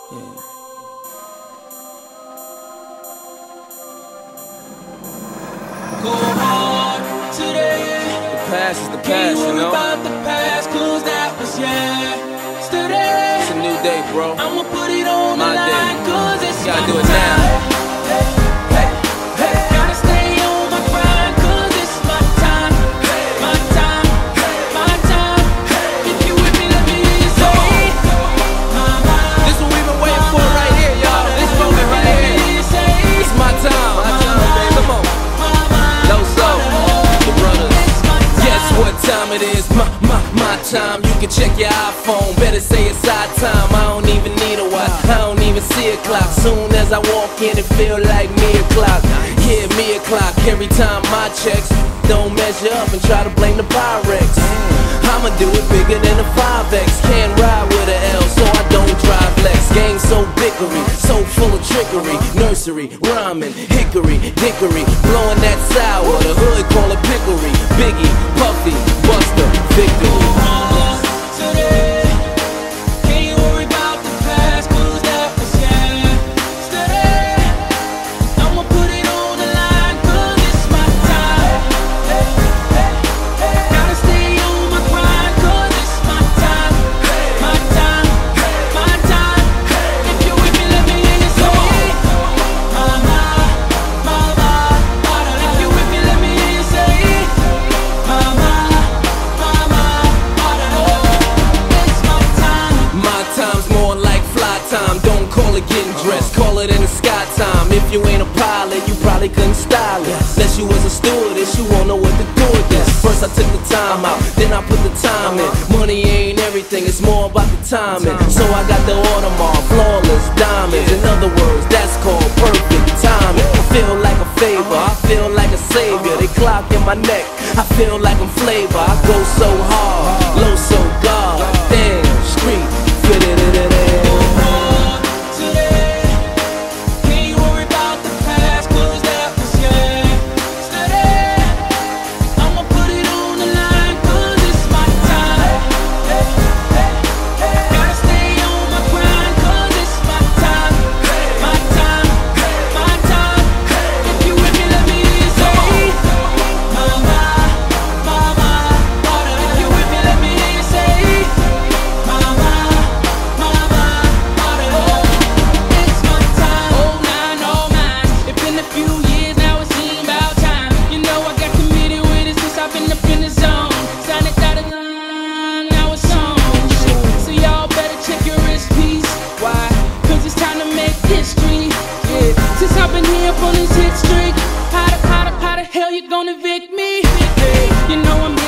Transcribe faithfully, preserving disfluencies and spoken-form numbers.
Yeah. Go hard today. The past is the Can't past, you worry know. about the past, cause that was yesterday. It's a new day, bro. I'ma put it on My the line, day. cause it's You gotta my do it time. now. Hey, hey, hey. Gotta stay on my grind, cause it's my time. My time, my time. If you with me, let me hear you say, my mind. This what we've been waiting for right here, y'all. This moment right here. It's my time. My time, baby. Come on. Loso, the brothers. Guess what time it is? My, my, my time. You can check your iPhone. Better say it's our time. I don't even need a watch. I don't even see a clock. Soon as I walk in, it feel like me o'clock. Yeah, me o'clock. Every time my checks don't measure up and try to blame the Pyrex. I'ma do it bigger than a five X. Can't ride with a L, so I don't drive Lex. Gang so bickery, so full of trickery. Nursery, rhyming, hickory, dickory. Blowing that sour, the hood call it pickery. Biggie, Puffy, Buster, victory. Today, can't worry about the past, cause that was yesterday. I'ma put it on the line, cause it's my time. Hey, hey, hey. Gotta stay on my grind, cause it's my time. My time, my time. If you with me, let me hear you say, my, my, my, my. If you with me, let me hear you say, my, my, my, my. It's my time. My time's more like fly time. Don't call it getting dressed, call it in the sky time. If you ain't a pilot, you probably couldn't style it. Unless you was a stewardess, you won't know what to do with this. First I took the time out, then I put the time in. Money ain't everything, it's more about the timing. So I got the Audemars, flawless diamonds. In other words, that's called perfect timing. I feel like a favor, I feel like a savior. They clock in my neck, I feel like I'm flavor. I go so hard, low so God. Damn, street, fit it in it. Today, can't worry about the past, cause that was yesterday. I'ma put it on the line, cause it's my time. Hey, hey, hey. Gotta stay on my grind, cause it's my time. My time, my time. If you with me, let me hear you say, my, my, my, my. If you with me, let me hear you say, my, my, my, my. It's my time. Oh nine, oh nine. It's been a few years now, it seems about time. You know I got committed with it since I've been up in the zone. Signed it out of line, now it's on. So y'all better check your wrist piece. Why? Cause it's time to make history. Yeah. Since I've been here up on this hit streak, how the, how the, how the hell you gonna evict me? Hey, you know I'm